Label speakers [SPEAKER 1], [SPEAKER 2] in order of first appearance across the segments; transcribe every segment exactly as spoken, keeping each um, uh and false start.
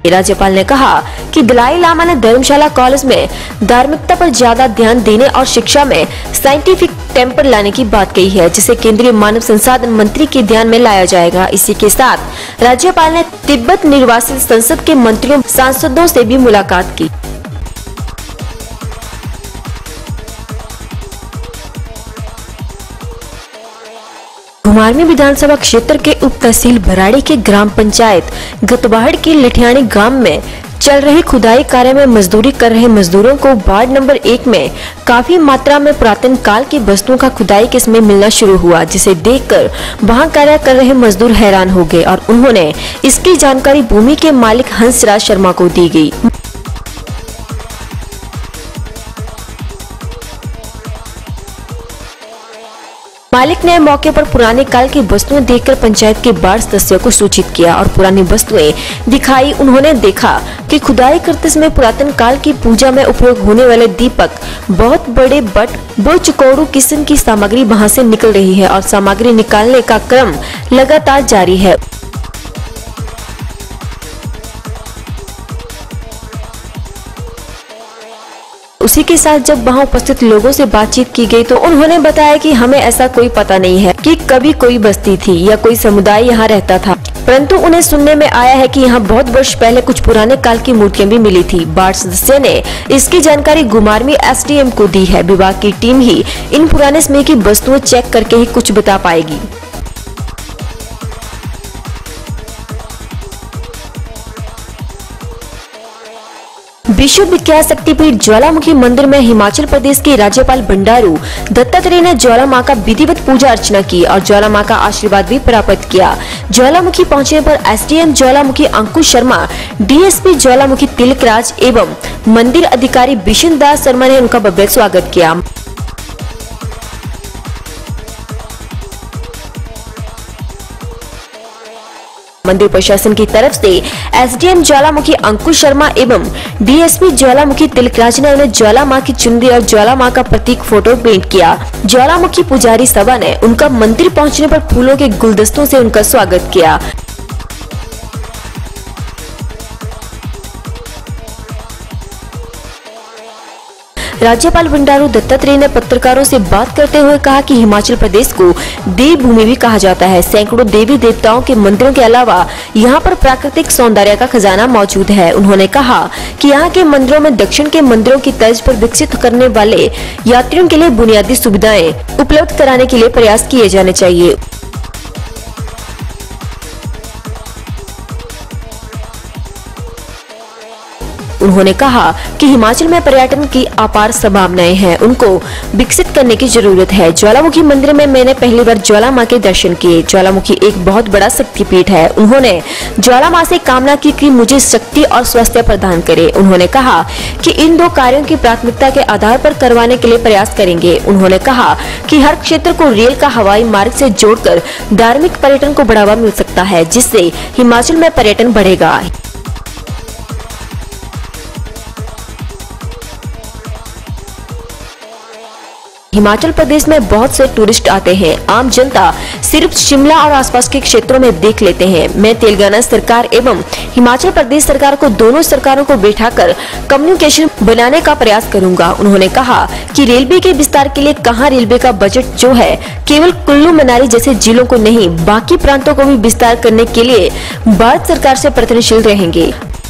[SPEAKER 1] राज्यपाल ने कहा कि दलाई लामा ने धर्मशाला कॉलेज में धार्मिकता पर ज्यादा ध्यान देने और शिक्षा में साइंटिफिक टेम्पर लाने की बात कही है, जिसे केंद्रीय मानव संसाधन मंत्री के ध्यान में लाया जाएगा। इसी के साथ राज्यपाल ने तिब्बत निर्वासित संसद के मंत्रियों सांसदों से भी मुलाकात की। घुमारवीं विधानसभा क्षेत्र के उप तहसील भराड़ी के ग्राम पंचायत गतबाहड़ के लिठियानी गांव में चल रहे खुदाई कार्य में मजदूरी कर रहे मजदूरों को वार्ड नंबर एक में काफी मात्रा में पुरातन काल की वस्तुओं का खुदाई के समय मिलना शुरू हुआ, जिसे देखकर वहां कार्य कर रहे मजदूर हैरान हो गए और उन्होंने इसकी जानकारी भूमि के मालिक हंसराज शर्मा को दी गई। मालिक ने मौके पर पुराने काल की वस्तुएं देखकर पंचायत के वार्ड सदस्यों को सूचित किया और पुरानी वस्तुएं दिखाई। उन्होंने देखा कि खुदाई करते समय पुरातन काल की पूजा में उपयोग होने वाले दीपक, बहुत बड़े बट, दो चकोड़ू किस्म की सामग्री वहां से निकल रही है और सामग्री निकालने का क्रम लगातार जारी है। उसी के साथ जब वहां उपस्थित लोगों से बातचीत की गई तो उन्होंने बताया कि हमें ऐसा कोई पता नहीं है कि कभी कोई बस्ती थी या कोई समुदाय यहाँ रहता था, परंतु उन्हें सुनने में आया है कि यहाँ बहुत वर्ष पहले कुछ पुराने काल की मूर्तियां भी मिली थी। वार्ड सदस्य ने इसकी जानकारी घुमारवीं एस डी एम को दी है। विभाग की टीम ही इन पुराने समय की वस्तुएं चेक करके ही कुछ बता पाएगी। विश्वविख्यात शक्तिपीठ ज्वालामुखी मंदिर में हिमाचल प्रदेश के राज्यपाल बंडारू दत्तात्रेय ने ज्वाला मां का विधिवत पूजा अर्चना की और ज्वाला मां का आशीर्वाद भी प्राप्त किया। ज्वालामुखी पहुंचने पर S D M Jawalamukhi Ankush Sharma, D S P Jawalamukhi Tilakraj एवं मंदिर अधिकारी बिशन दास शर्मा ने उनका भव्य स्वागत किया। मंदिर प्रशासन की तरफ से S D M Jawalamukhi Ankush Sharma एवं D S P Jawalamukhi Tilakraj ने उन्हें ज्वाला मां की चुनरी और ज्वाला मां का प्रतीक फोटो भेंट किया। ज्वालामुखी पुजारी सभा ने उनका मंदिर पहुंचने पर फूलों के गुलदस्तों से उनका स्वागत किया। राज्यपाल बंडारू दत्तात्रेय ने पत्रकारों से बात करते हुए कहा कि हिमाचल प्रदेश को देवभूमि भी कहा जाता है। सैकड़ों देवी देवताओं के मंदिरों के अलावा यहाँ पर प्राकृतिक सौंदर्य का खजाना मौजूद है। उन्होंने कहा कि यहाँ के मंदिरों में दक्षिण के मंदिरों की तर्ज पर विकसित करने वाले यात्रियों के लिए बुनियादी सुविधाएं उपलब्ध कराने के लिए प्रयास किए जाने चाहिए। उन्होंने कहा कि हिमाचल में पर्यटन की अपार संभावनाएं हैं, उनको विकसित करने की जरूरत है। ज्वालामुखी मंदिर में मैंने पहली बार ज्वाला मां के दर्शन किए। ज्वालामुखी एक बहुत बड़ा शक्तिपीठ है। उन्होंने ज्वाला मां से कामना की कि मुझे शक्ति और स्वास्थ्य प्रदान करे। उन्होंने कहा कि इन दो कार्यों की प्राथमिकता के आधार पर करवाने के लिए प्रयास करेंगे। उन्होंने कहा कि हर क्षेत्र को रेल का हवाई मार्ग से जोड़कर धार्मिक पर्यटन को बढ़ावा मिल सकता है, जिससे हिमाचल में पर्यटन बढ़ेगा। हिमाचल प्रदेश में बहुत से टूरिस्ट आते हैं। आम जनता सिर्फ शिमला और आसपास के क्षेत्रों में देख लेते हैं। मैं तेलंगाना सरकार एवं हिमाचल प्रदेश सरकार को दोनों सरकारों को बैठाकर कम्युनिकेशन बनाने का प्रयास करूंगा। उन्होंने कहा कि रेलवे के विस्तार के लिए कहां रेलवे का बजट जो है केवल कुल्लू मनाली जैसे जिलों को नहीं, बाकी प्रांतों को भी विस्तार करने के लिए भारत सरकार से प्रयत्नशील रहेंगे।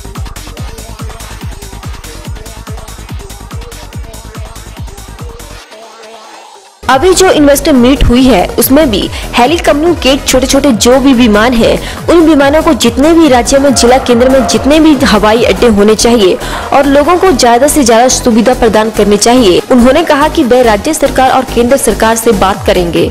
[SPEAKER 1] अभी जो इन्वेस्टर मीट हुई है उसमें भी हेली कम्युनिकेट छोटे छोटे जो भी विमान हैं, उन विमानों को जितने भी राज्यों में जिला केंद्र में जितने भी हवाई अड्डे होने चाहिए और लोगों को ज्यादा से ज्यादा सुविधा प्रदान करनी चाहिए। उन्होंने कहा कि वे राज्य सरकार और केंद्र सरकार से बात करेंगे।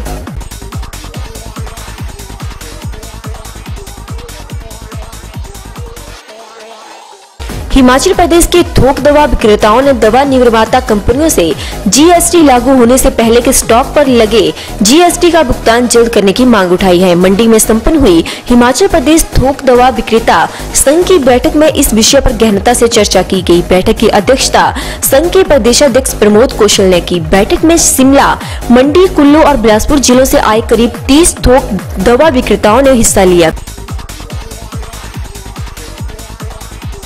[SPEAKER 1] हिमाचल प्रदेश के थोक दवा विक्रेताओं ने दवा निर्माता कंपनियों से जी एस टी लागू होने से पहले के स्टॉक पर लगे जी एस टी का भुगतान जल्द करने की मांग उठाई है। मंडी में संपन्न हुई हिमाचल प्रदेश थोक दवा विक्रेता संघ की बैठक में इस विषय पर गहनता से चर्चा की गई। बैठक की अध्यक्षता संघ के प्रदेशाध्यक्ष प्रमोद कौशल ने की। बैठक में शिमला, मंडी, कुल्लू और बिलासपुर जिलों से आए करीब तीस थोक दवा विक्रेताओं ने हिस्सा लिया।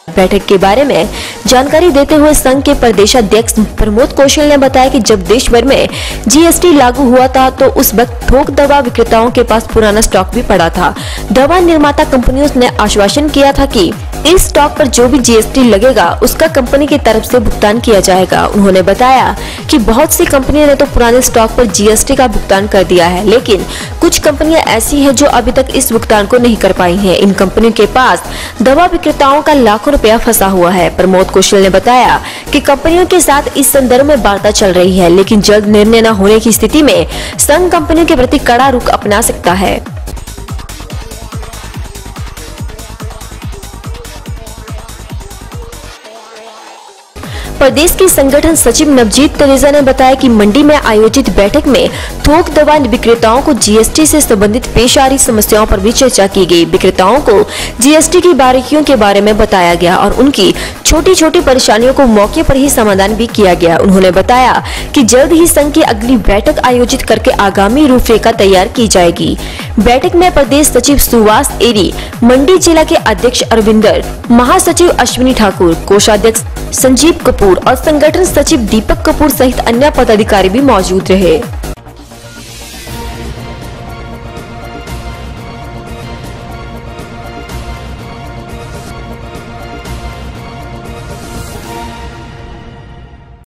[SPEAKER 1] बैठक के बारे में जानकारी देते हुए संघ के प्रदेशाध्यक्ष प्रमोद कौशल ने बताया कि जब देश भर में जीएसटी लागू हुआ था तो उस वक्त थोक दवा विक्रेताओं के पास पुराना स्टॉक भी पड़ा था। दवा निर्माता कंपनियों ने आश्वासन किया था कि इस स्टॉक पर जो भी जीएसटी लगेगा उसका कंपनी की तरफ से भुगतान किया जाएगा। उन्होंने बताया कि बहुत सी कंपनियों ने तो पुराने स्टॉक पर जीएसटी का भुगतान कर दिया है, लेकिन कुछ कंपनियां ऐसी हैं जो अभी तक इस भुगतान को नहीं कर पाई हैं। इन कंपनियों के पास दवा विक्रेताओं का लाखों रुपया फंसा हुआ है। प्रमोद कौशल ने बताया कि कंपनियों के साथ इस संदर्भ में वार्ता चल रही है, लेकिन जल्द निर्णय न होने की स्थिति में संघ कंपनियों के प्रति कड़ा रुख अपना सकता है। प्रदेश के संगठन सचिव नवजीत तलेजा ने बताया कि मंडी में आयोजित बैठक में थोक दवा विक्रेताओं को जीएसटी से संबंधित पेश आ रही समस्याओं पर भी चर्चा की गई। विक्रेताओं को जीएसटी की बारीकियों के बारे में बताया गया और उनकी छोटी छोटी परेशानियों को मौके पर ही समाधान भी किया गया। उन्होंने बताया कि जल्द ही संघ की अगली बैठक आयोजित करके आगामी रूपरेखा तैयार की जाएगी। बैठक में प्रदेश सचिव सुभाष एरी, मंडी जिला के अध्यक्ष अरविंदर, महासचिव अश्विनी ठाकुर, कोषाध्यक्ष संजीव कपूर और संगठन सचिव दीपक कपूर सहित अन्य पदाधिकारी भी मौजूद रहे।